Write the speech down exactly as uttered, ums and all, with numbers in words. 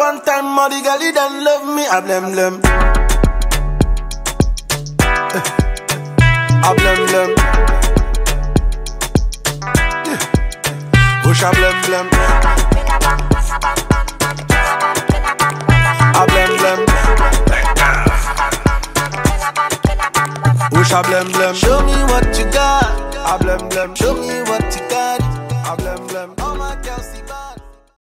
one time, all the girl don't love me. I blem blem. I blem blem. Push a blem blem. I blem blem. Push a blem blem. Show me what you got. I blem blem. Show me what